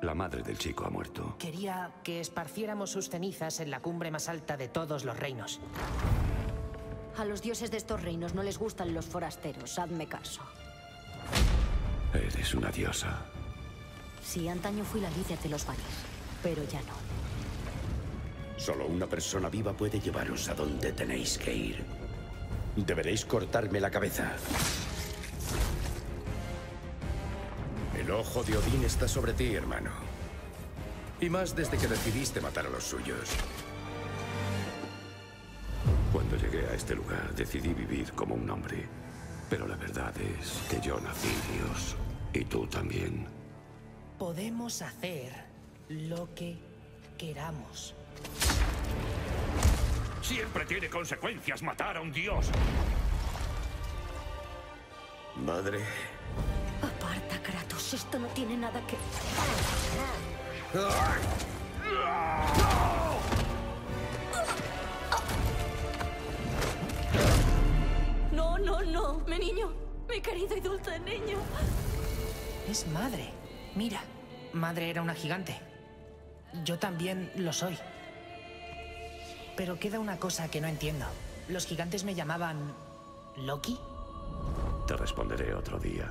La madre del chico ha muerto. Quería que esparciéramos sus cenizas en la cumbre más alta de todos los reinos. A los dioses de estos reinos no les gustan los forasteros, hazme caso. Eres una diosa. Sí, antaño fui la líder de los Valis, pero ya no. Solo una persona viva puede llevaros a donde tenéis que ir. Deberéis cortarme la cabeza. El ojo de Odín está sobre ti, hermano. Y más desde que decidiste matar a los suyos. Cuando llegué a este lugar, decidí vivir como un hombre. Pero la verdad es que yo nací Dios. Y tú también. Podemos hacer lo que queramos. Siempre tiene consecuencias matar a un dios. Madre. Aparta, Kratos, esto no tiene nada que... No, no, no, mi niño, mi querido y dulce niño. Es madre. Mira, madre era una gigante. Yo también lo soy. Pero queda una cosa que no entiendo. ¿Los gigantes me llamaban Loki? Te responderé otro día.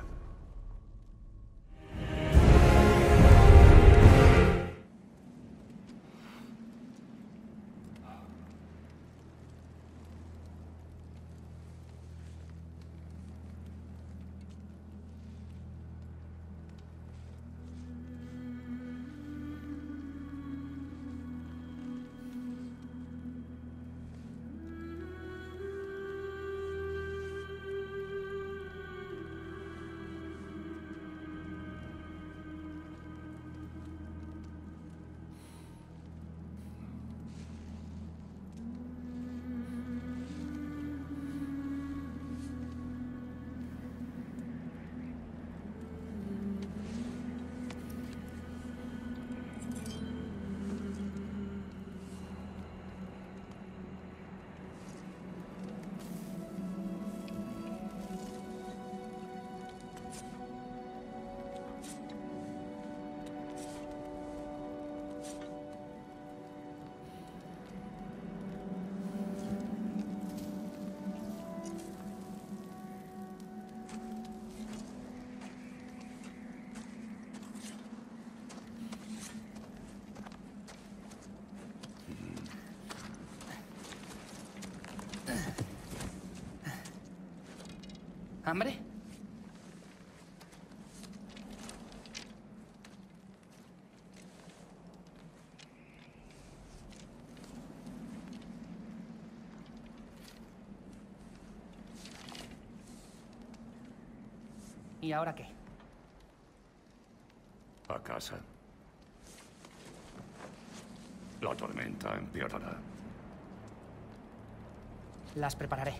¿Hambre? ¿Y ahora qué? A casa. La tormenta empeorará. Las prepararé.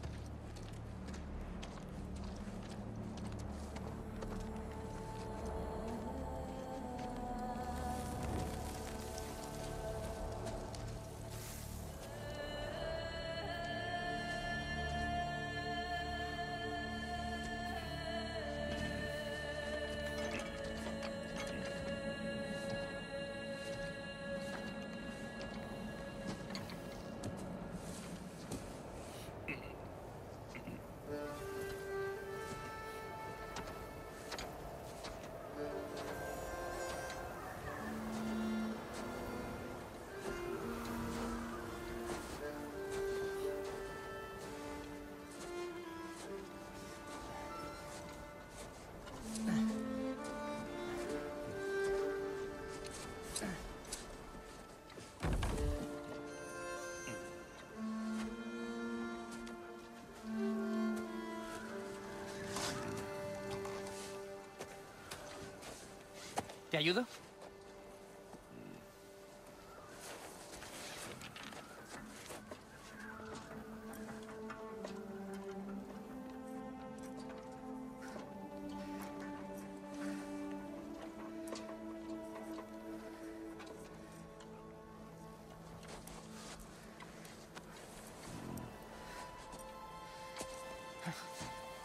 ¿Te ayudo?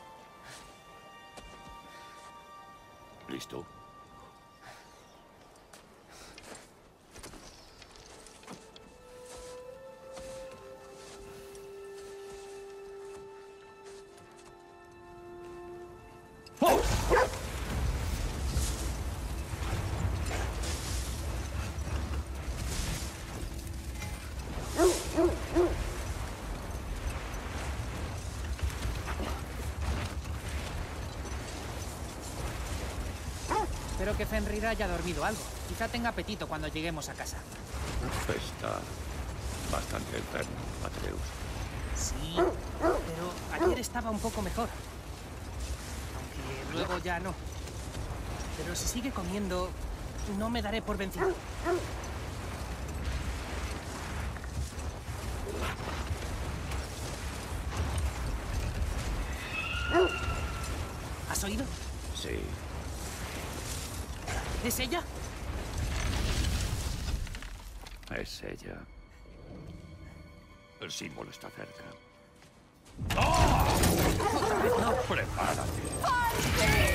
¿Listo? Espero que Fenrir haya dormido algo. Quizá tenga apetito cuando lleguemos a casa. Está bastante enfermo, Atreus. Sí, pero ayer estaba un poco mejor. Aunque luego ya no. Pero si sigue comiendo, no me daré por vencido. ¿Has oído? Sí. ¿Es ella? Es ella. El símbolo está cerca. No. ¡Prepárate!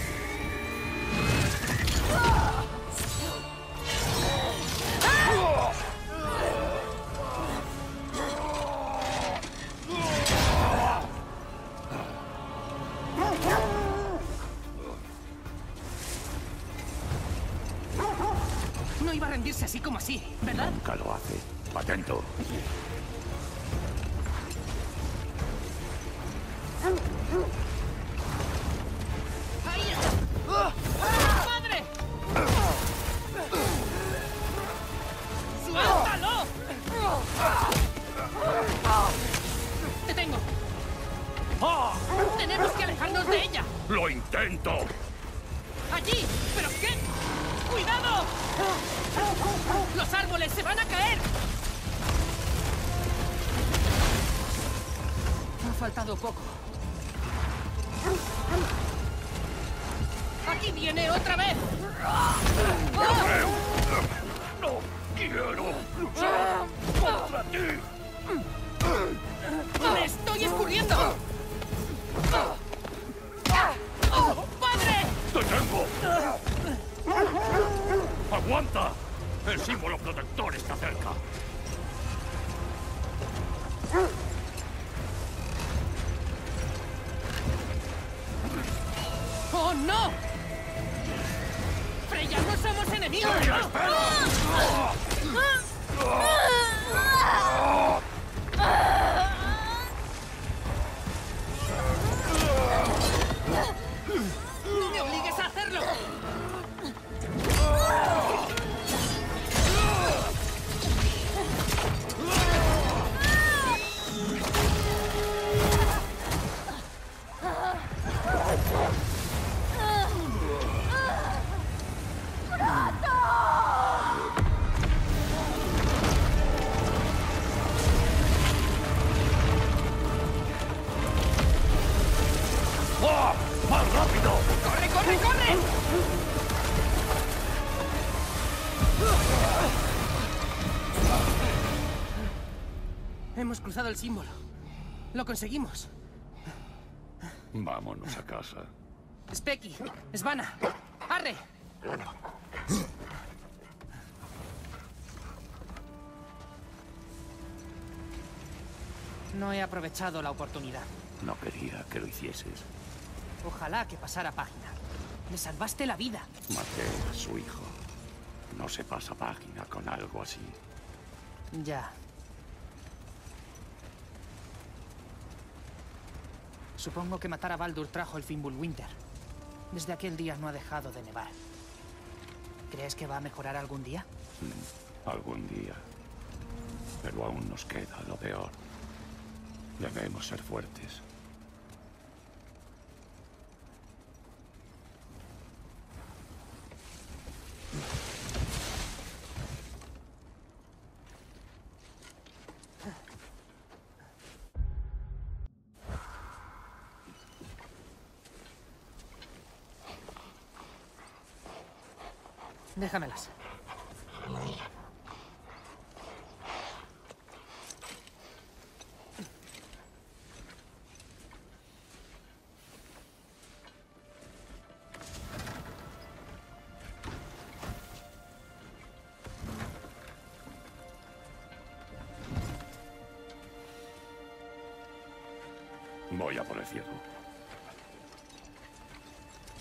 No iba a rendirse así como así, ¿verdad? Nunca lo hace. Atento. ¡Ahí está! ¡Padre! ¡Suéltalo! ¡Te tengo! ¡Tenemos que alejarnos de ella! ¡Lo intento! ¡Allí! ¿Pero qué? ¡Cuidado! ¡Los árboles se van a caer! Ha faltado poco. ¡Aquí viene otra vez! ¡No quiero luchar contra ti! ¡Me estoy escurriendo! ¡Padre! ¡Te tengo! ¡Aguanta! El símbolo protector está cerca. ¡Oh, no! ¡Freya, no somos enemigos! ¡Freya, espera! ¡No me obligues a hacerlo! ¡Oh! ¡Más rápido! ¡Corre, corre, corre! Hemos cruzado el símbolo. Lo conseguimos. Vámonos a casa. Speki, Svanna, arre. No he aprovechado la oportunidad. No quería que lo hicieses. Ojalá que pasara página. Me salvaste la vida. Maté a su hijo. No se pasa página con algo así. Ya. Supongo que matar a Baldur trajo el Fimbulwinter. Desde aquel día no ha dejado de nevar. ¿Crees que va a mejorar algún día? Algún día. Pero aún nos queda lo peor. Debemos ser fuertes. Déjamelas. Voy a por el cielo.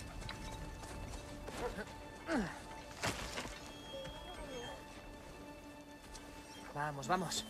Vamos, vamos.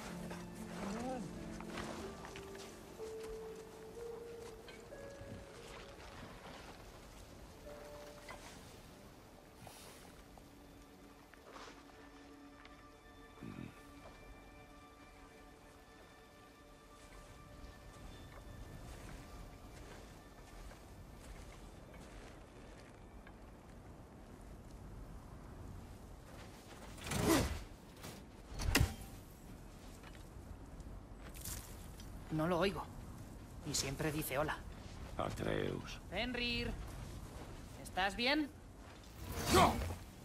No lo oigo. Y siempre dice hola. Atreus. Fenrir, ¿estás bien? ¡No!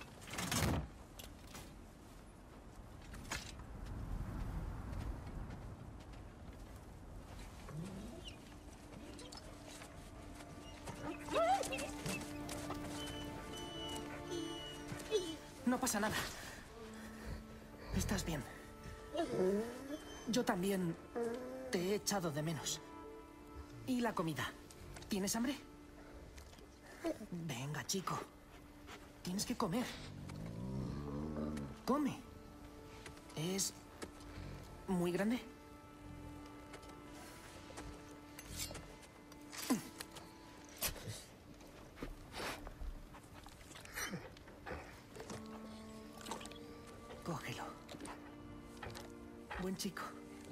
No pasa nada. Estás bien. Yo también te he echado de menos. ¿Y la comida? ¿Tienes hambre? Venga, chico. Tienes que comer. Come. ¿Es muy grande? Cógelo. Buen chico.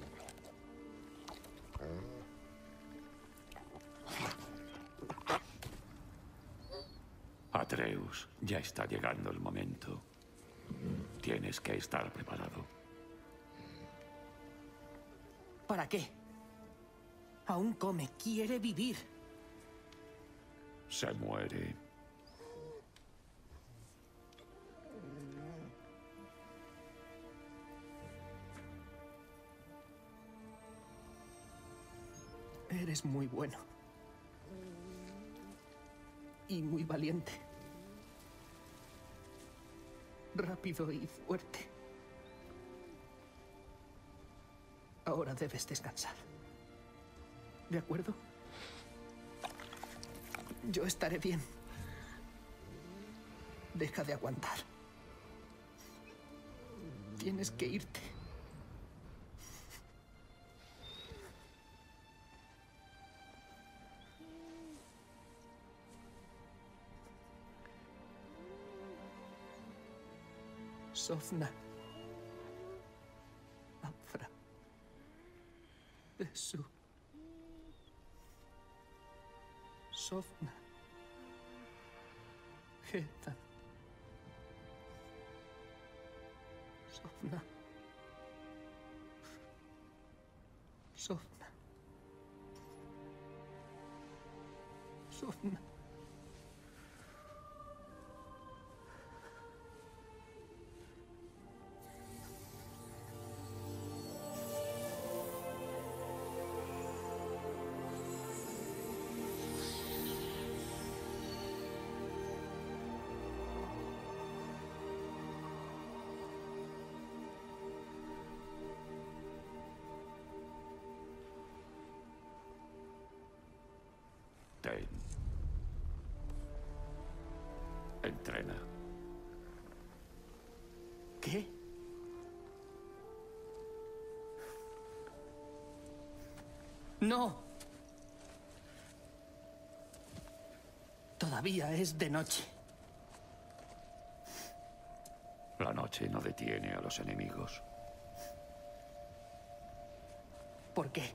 Atreus, ya está llegando el momento. Tienes que estar preparado. ¿Para qué? Aún come, quiere vivir. Se muere. Eres muy bueno. Y muy valiente. Rápido y fuerte. Ahora debes descansar. ¿De acuerdo? Yo estaré bien. Deja de aguantar. Tienes que irte. Sofna. Afra. Esu. Sofna. Geta. Sofna. Sofna. Sofna. Ten. Entrena. ¿Qué? No. Todavía es de noche. La noche no detiene a los enemigos. ¿Por qué?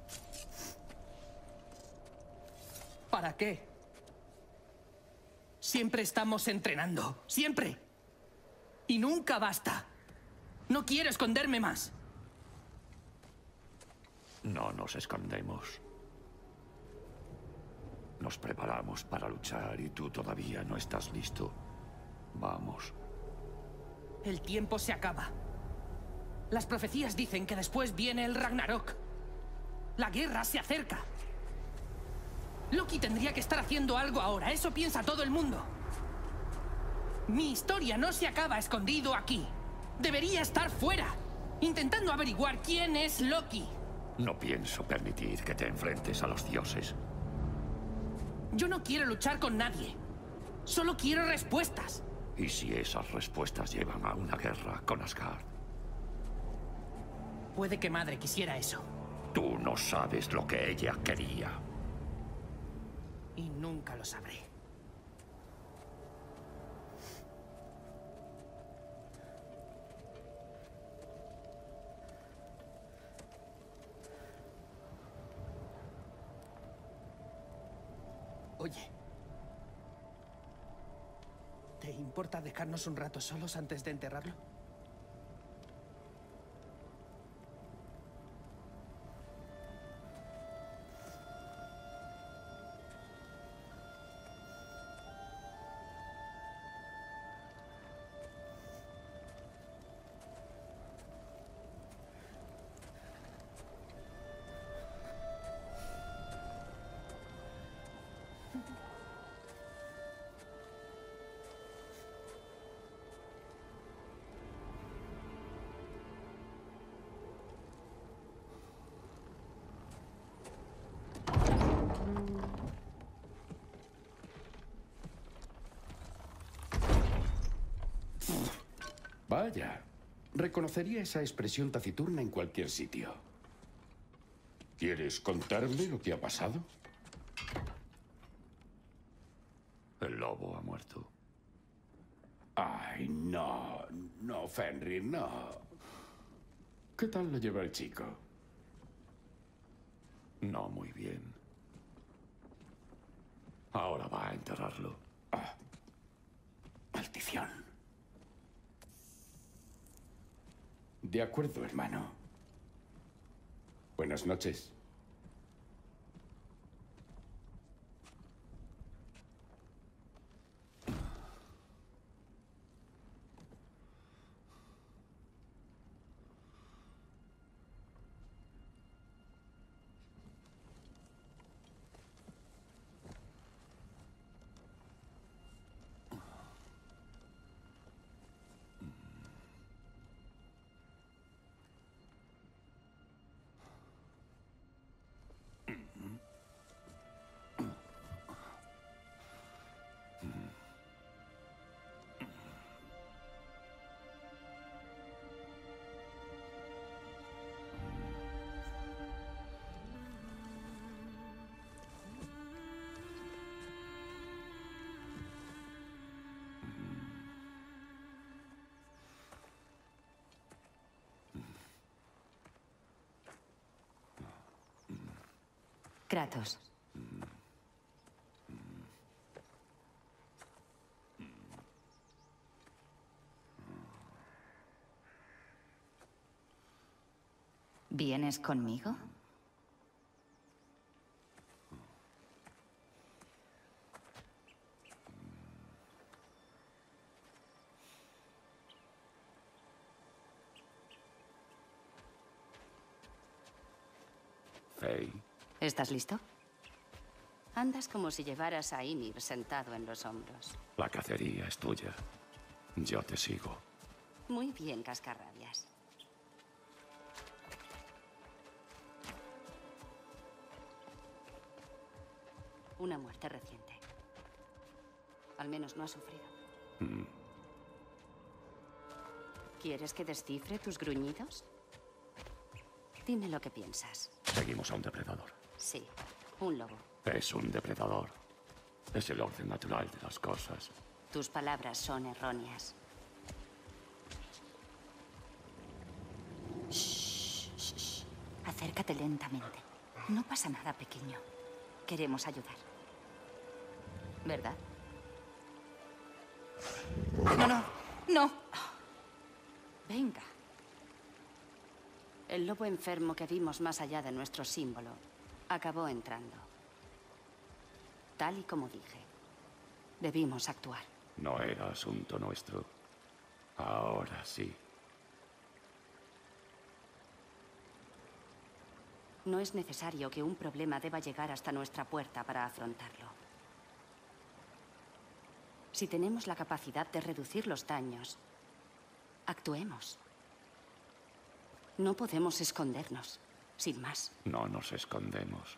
¿Para qué? Siempre estamos entrenando. Siempre. Y nunca basta. No quiero esconderme más. No nos escondemos. Nos preparamos para luchar y tú todavía no estás listo. Vamos. El tiempo se acaba. Las profecías dicen que después viene el Ragnarok. La guerra se acerca. Loki tendría que estar haciendo algo ahora. Eso piensa todo el mundo. Mi historia no se acaba escondido aquí. Debería estar fuera, intentando averiguar quién es Loki. No pienso permitir que te enfrentes a los dioses. Yo no quiero luchar con nadie. Solo quiero respuestas. ¿Y si esas respuestas llevan a una guerra con Asgard? Puede que madre quisiera eso. Tú no sabes lo que ella quería. Y nunca lo sabré. Oye. ¿Te importa dejarnos un rato solos antes de enterrarlo? Vaya, reconocería esa expresión taciturna en cualquier sitio. ¿Quieres contarme lo que ha pasado? El lobo ha muerto. Ay, no, no, Fenrir, no. ¿Qué tal lo lleva el chico? No muy bien. Ahora va a enterrarlo. Ah, maldición. De acuerdo, hermano. Buenas noches. Kratos. ¿Vienes conmigo? Faye, ¿Estás listo? Andas como si llevaras a Ymir sentado en los hombros. la cacería es tuya. Yo te sigo. Muy bien, cascarrabias. Una muerte reciente. Al menos no ha sufrido. ¿Quieres que descifre tus gruñidos? Dime lo que piensas. Seguimos a un depredador. Sí, un lobo. Es un depredador. Es el orden natural de las cosas. Tus palabras son erróneas. Shh, shh, shh. Acércate lentamente. No pasa nada, pequeño. Queremos ayudar. ¿Verdad? No, no, no. Venga. El lobo enfermo que vimos más allá de nuestro símbolo acabó entrando. Tal y como dije. Debimos actuar. No era asunto nuestro. Ahora sí. No es necesario que un problema deba llegar hasta nuestra puerta para afrontarlo. Si tenemos la capacidad de reducir los daños, actuemos. No podemos escondernos, sin más. No nos escondemos.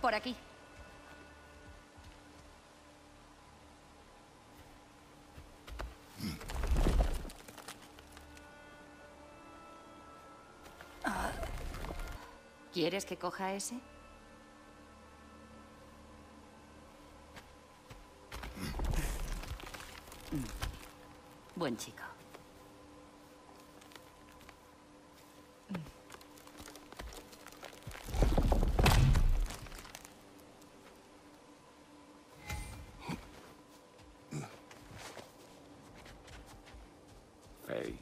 Por aquí. ¿Quieres que coja ese? Buen chico. Faye.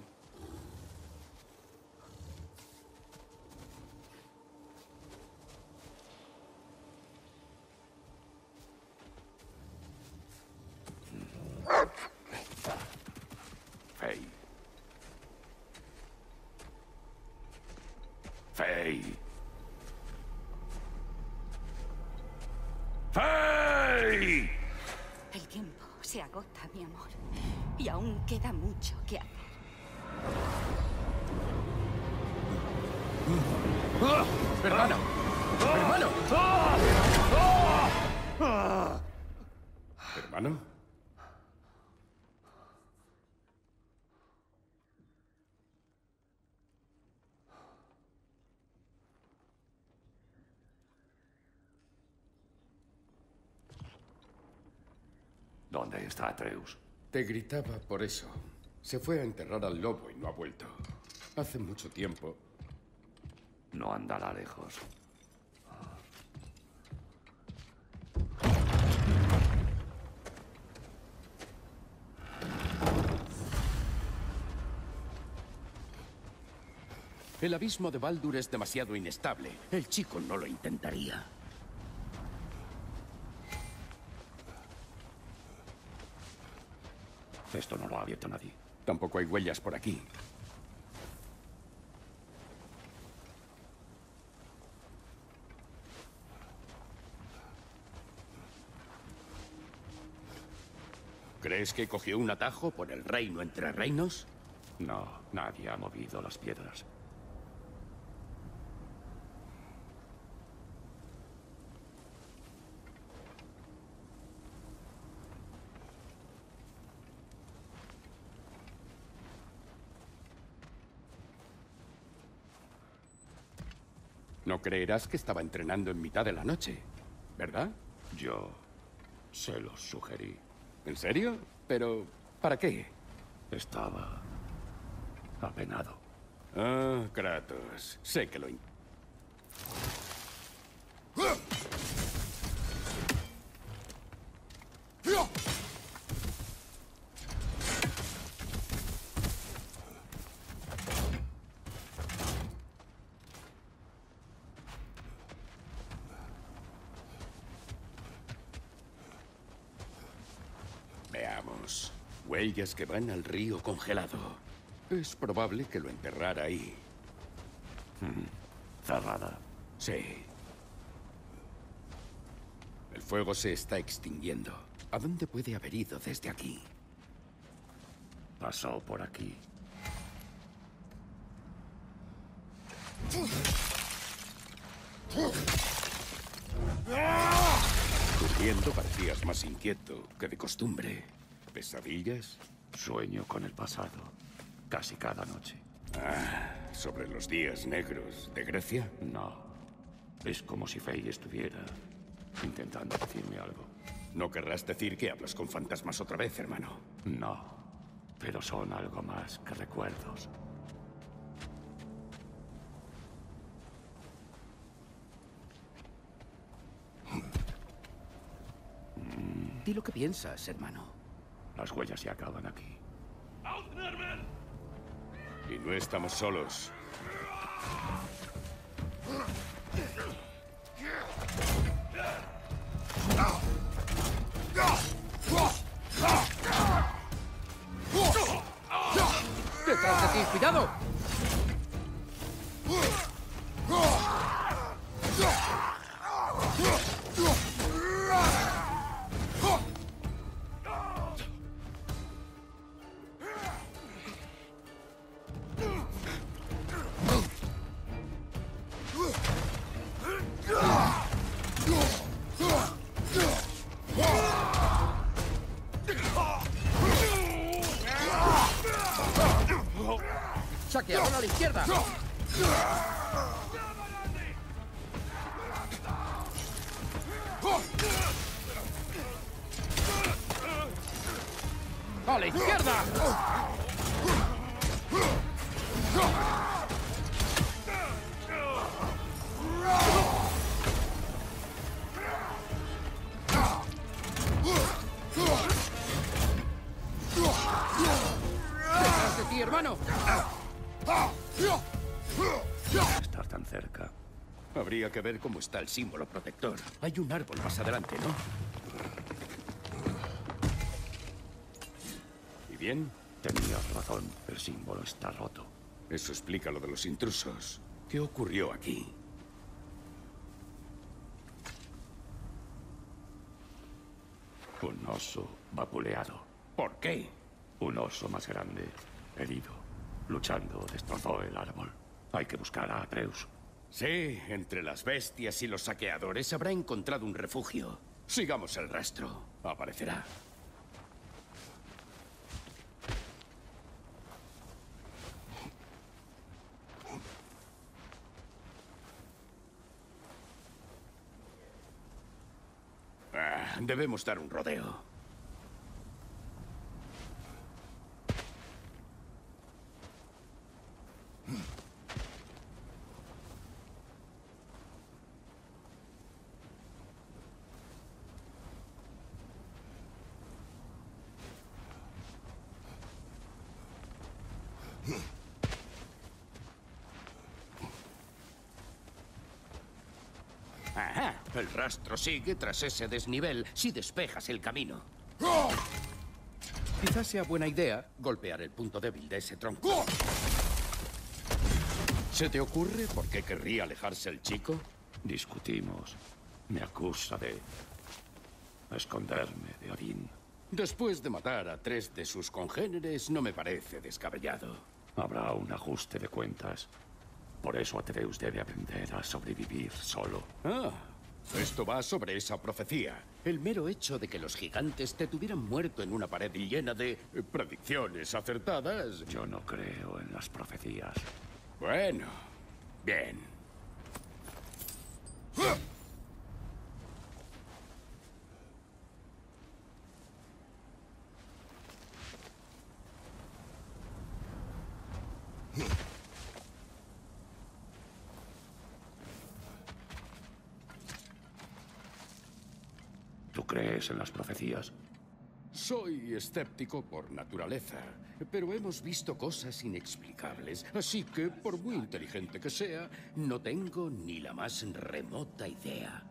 Faye. Faye. Faye. El tiempo se agota, mi amor. Y aún queda mucho que hacer. ¡Hermano! ¡Hermano! ¿Hermano? ¿Dónde está Atreus? Te gritaba por eso. Se fue a enterrar al lobo y no ha vuelto. Hace mucho tiempo. No andará lejos. El abismo de Baldur es demasiado inestable. El chico no lo intentaría. Esto no lo ha abierto nadie. Tampoco hay huellas por aquí. ¿Crees que cogió un atajo por el reino entre reinos? No, nadie ha movido las piedras. No creerás que estaba entrenando en mitad de la noche, ¿verdad? Yo se los sugerí. ¿En serio? ¿Pero para qué? Estaba apenado. Ah, Kratos. Sé que lo... Veamos. Huellas que van al río congelado. Es probable que lo enterrara ahí. Cerrada. Sí. El fuego se está extinguiendo. ¿A dónde puede haber ido desde aquí? Pasó por aquí. Durmiendo parecías más inquieto que de costumbre. ¿Pesadillas? Sueño con el pasado. Casi cada noche. Ah, ¿sobre los días negros de Grecia? No. Es como si Faye estuviera intentando decirme algo. No querrás decir que hablas con fantasmas otra vez, hermano. No. Pero son algo más que recuerdos. Di lo que piensas, hermano. Las huellas se acaban aquí. Y no estamos solos. ¡Detrás de ti! ¡Cuidado! ¡A la izquierda! ¡Detrás de ti, hermano! Estar tan cerca. Habría que ver cómo está el símbolo protector. Hay un árbol más adelante, ¿no? ¿Y bien? Tenías razón. El símbolo está roto. Eso explica lo de los intrusos. ¿Qué ocurrió aquí? Un oso vapuleado. ¿Por qué? Un oso más grande, herido, luchando, destrozó el árbol. Hay que buscar a Atreus. Sí, entre las bestias y los saqueadores habrá encontrado un refugio. Sigamos el rastro. Aparecerá. Debemos dar un rodeo. Ajá. El rastro sigue tras ese desnivel si despejas el camino. Quizás sea buena idea golpear el punto débil de ese tronco. ¿Se te ocurre por qué querría alejarse el chico? Discutimos. Me acusa de esconderme de Odín. Después de matar a 3 de sus congéneres, no me parece descabellado. Habrá un ajuste de cuentas. Por eso Atreus debe aprender a sobrevivir solo. Ah, esto va sobre esa profecía. El mero hecho de que los gigantes te tuvieran muerto en una pared llena de predicciones acertadas. Yo no creo en las profecías. Bueno, bien. ¿Tú crees en las profecías? Soy escéptico por naturaleza, pero hemos visto cosas inexplicables, así que, por muy inteligente que sea, no tengo ni la más remota idea.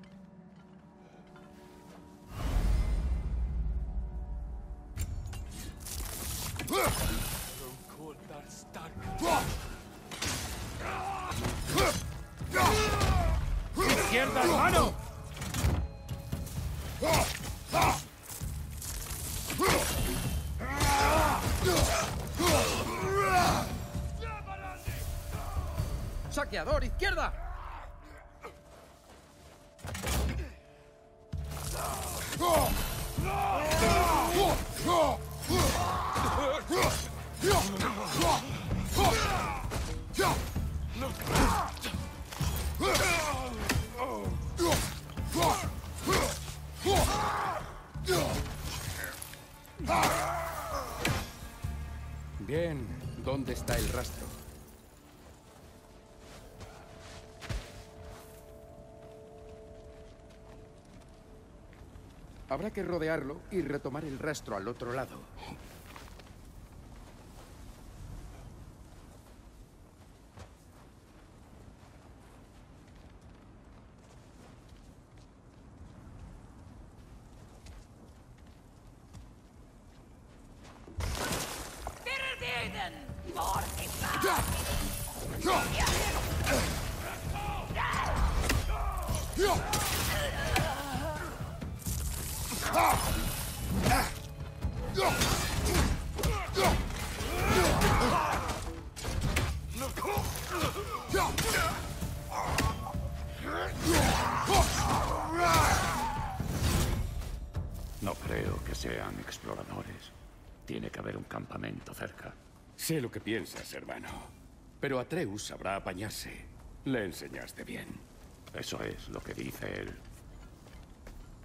¡Izquierda, hermano! ¡Saqueador, izquierda! Bien, ¿dónde está el rastro? Habrá que rodearlo y retomar el rastro al otro lado. No creo que sean exploradores. Tiene que haber un campamento cerca. Sé lo que piensas, hermano. Pero Atreus sabrá apañarse. Le enseñaste bien. Eso es lo que dice él.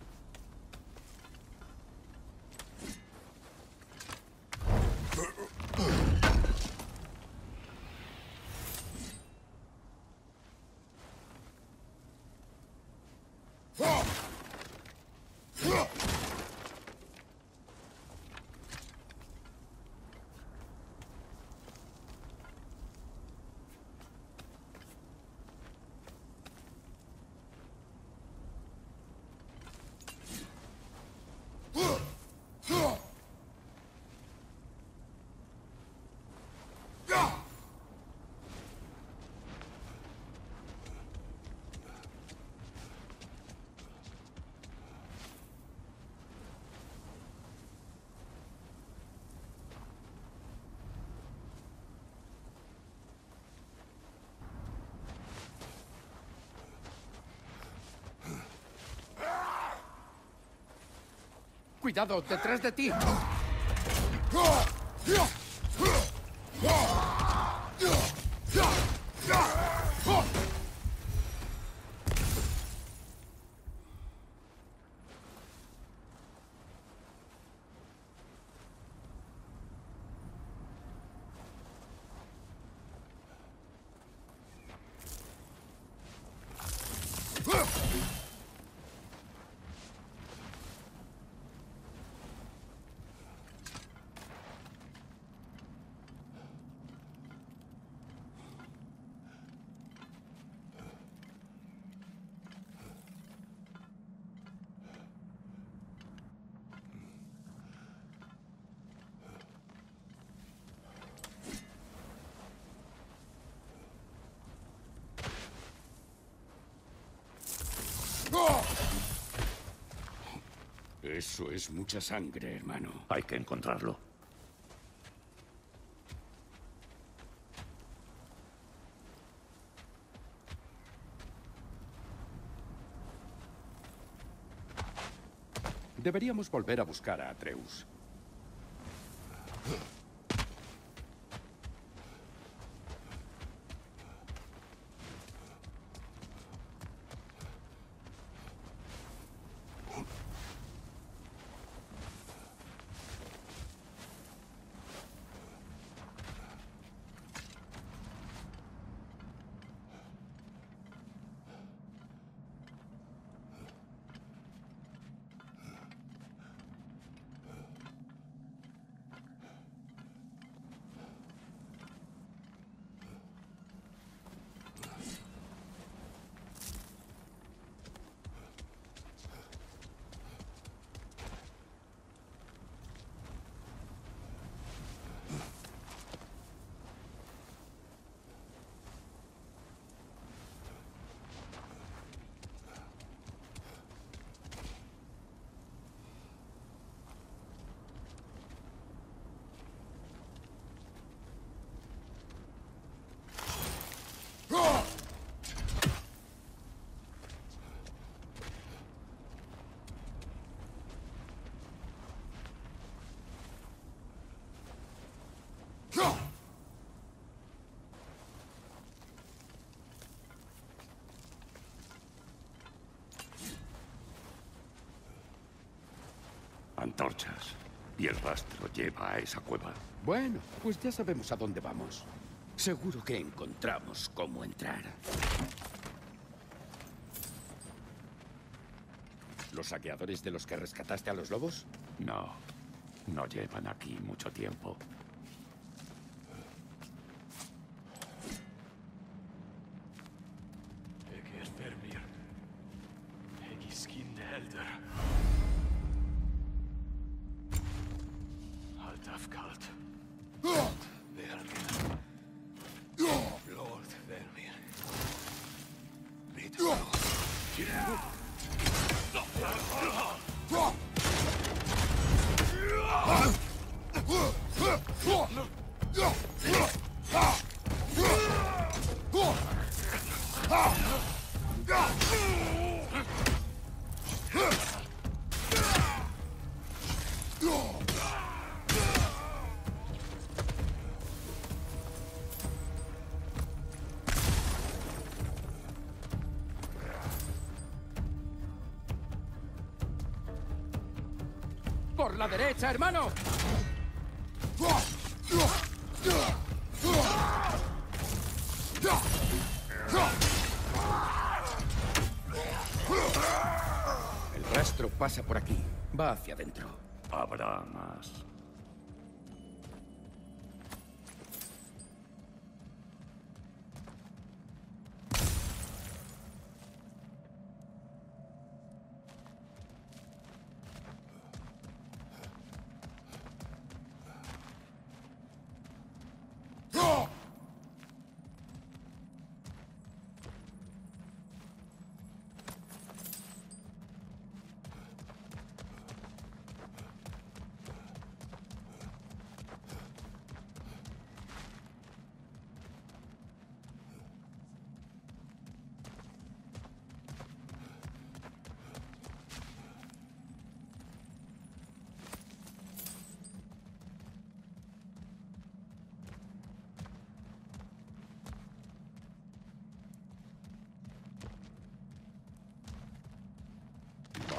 ¡Cuidado! ¡Detrás de ti! Eso es mucha sangre, hermano. Hay que encontrarlo. Deberíamos volver a buscar a Atreus. Antorchas. Y el rastro lleva a esa cueva. Bueno, pues ya sabemos a dónde vamos. Seguro que encontramos cómo entrar. ¿Los saqueadores de los que rescataste a los lobos? No. No llevan aquí mucho tiempo. ¡Por la derecha, hermano! El rastro pasa por aquí. Va hacia adentro. Habrá más.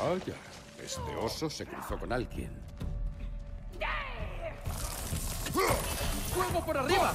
Vaya, este oso se cruzó con alguien. ¡Fuego por arriba!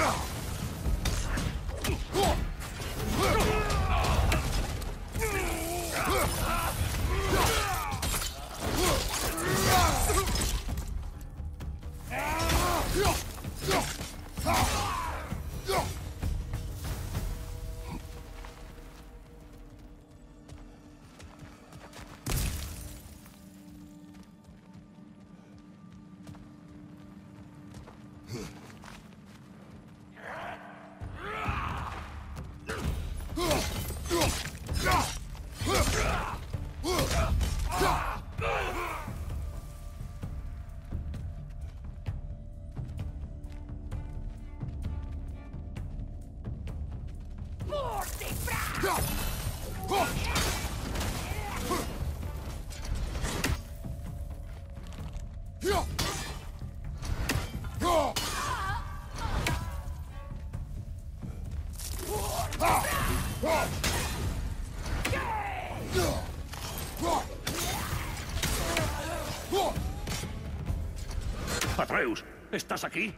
Atreus, ¿estás aquí?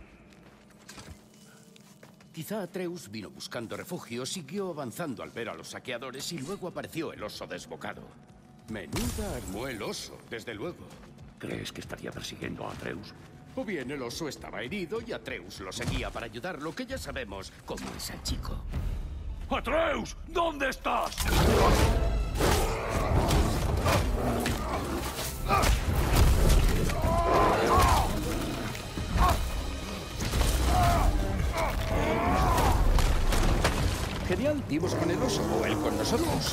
Quizá Atreus vino buscando refugio, siguió avanzando al ver a los saqueadores y luego apareció el oso desbocado. Menuda armó el oso, desde luego. ¿Crees que estaría persiguiendo a Atreus? O bien el oso estaba herido y Atreus lo seguía para ayudarlo, que ya sabemos cómo es el chico. ¡Atreus! ¿Dónde estás? Genial, dimos con el oso, o él con nosotros.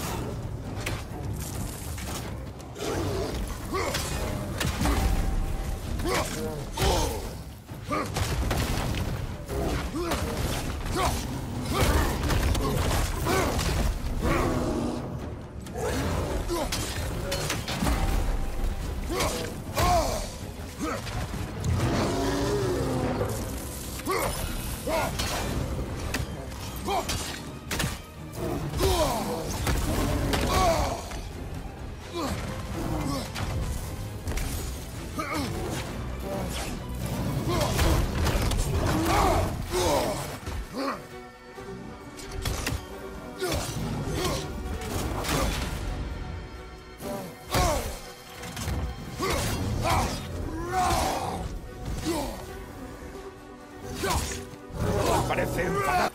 Parece enfadado.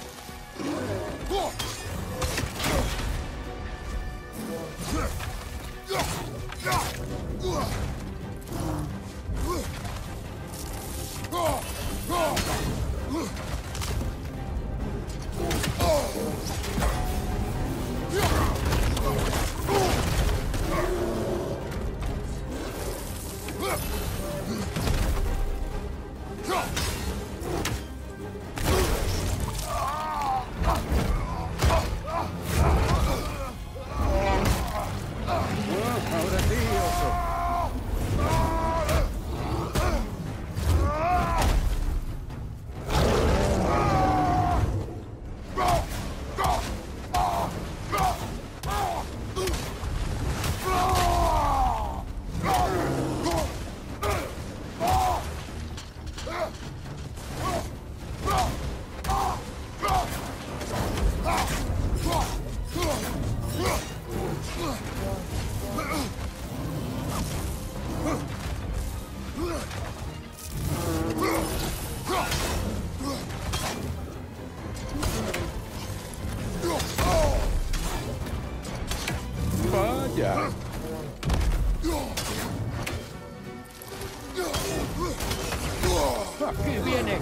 Vaya. ¡Aquí viene!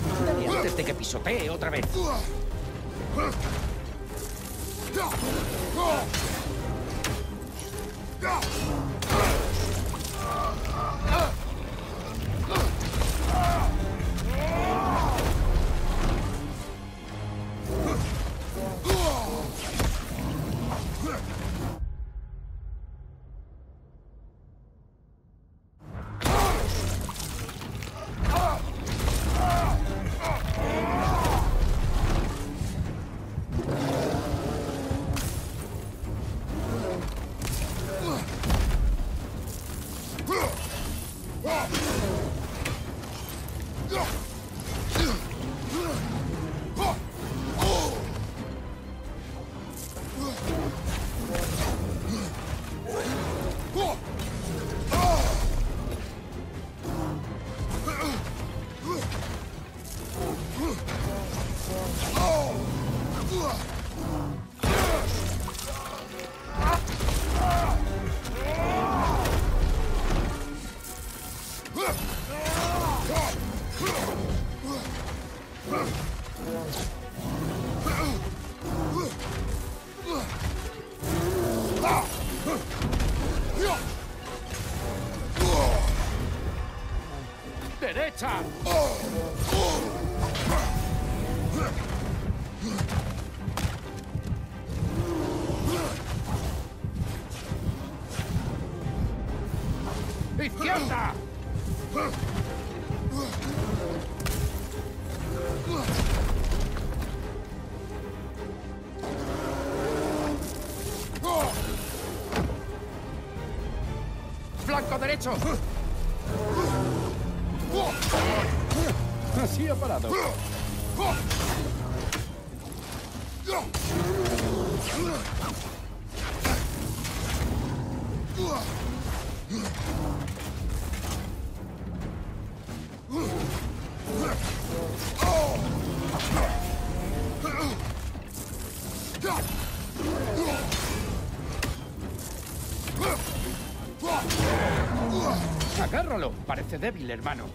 Dale antes de que pisotee otra vez. ¡Derecha! ¡Izquierda! ¡Flanco derecho! Así ha parado. Agárralo. Parece débil, hermano.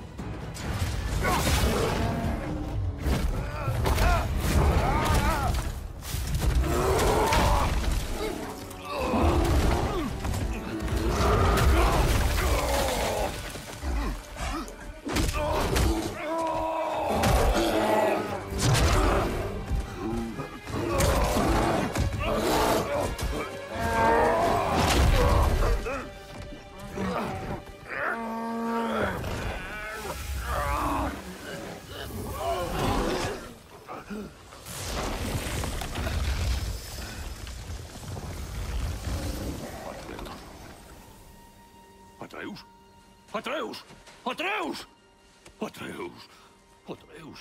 Atreus. Atreus. Atreus. Atreus. Atreus.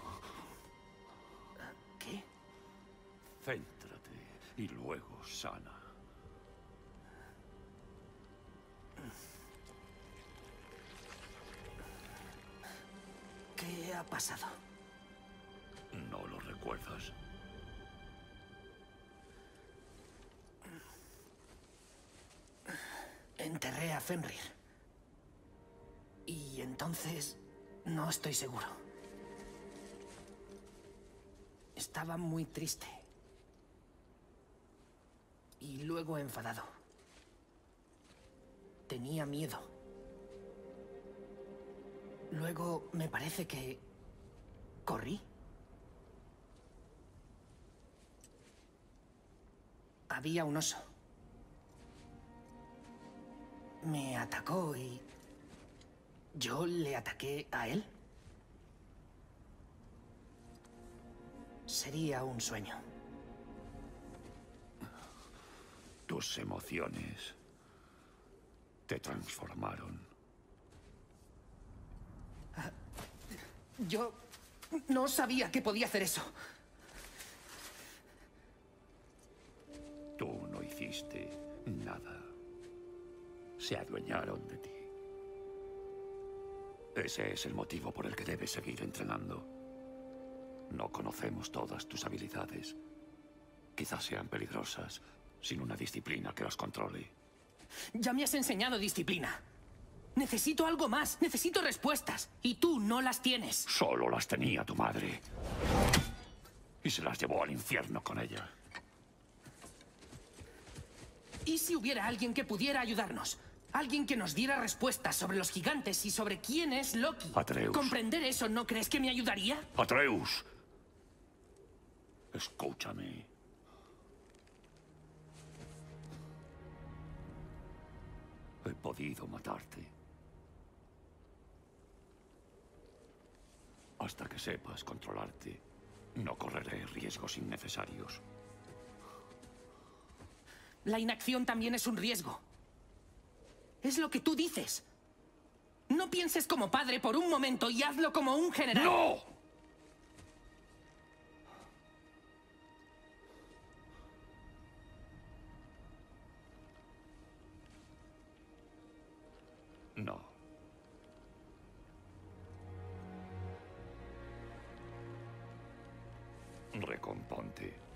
¿Qué? Céntrate y luego sana. ¿Qué ha pasado? ¿No lo recuerdas? Enterré a Fenrir. Y entonces... no estoy seguro. Estaba muy triste. Y luego enfadado. Tenía miedo. Luego me parece que... corrí. Había un oso. Me atacó y... yo le ataqué a él. Sería un sueño. Tus emociones te transformaron. Yo no sabía que podía hacer eso. Tú no hiciste nada. Se adueñaron de ti. Ese es el motivo por el que debes seguir entrenando. No conocemos todas tus habilidades. Quizás sean peligrosas sin una disciplina que las controle. Ya me has enseñado disciplina. Necesito algo más. Necesito respuestas. Y tú no las tienes. Solo las tenía tu madre. Y se las llevó al infierno con ella. ¿Y si hubiera alguien que pudiera ayudarnos? Alguien que nos diera respuestas sobre los gigantes y sobre quién es Loki. Atreus. ¿Comprender eso no crees que me ayudaría? Atreus. Escúchame. He podido matarte. Hasta que sepas controlarte, no correré riesgos innecesarios. La inacción también es un riesgo. Es lo que tú dices. No pienses como padre por un momento y hazlo como un general. ¡No! No. Recomponte.